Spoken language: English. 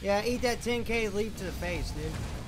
Yeah, eat that 10K leap to the face, dude.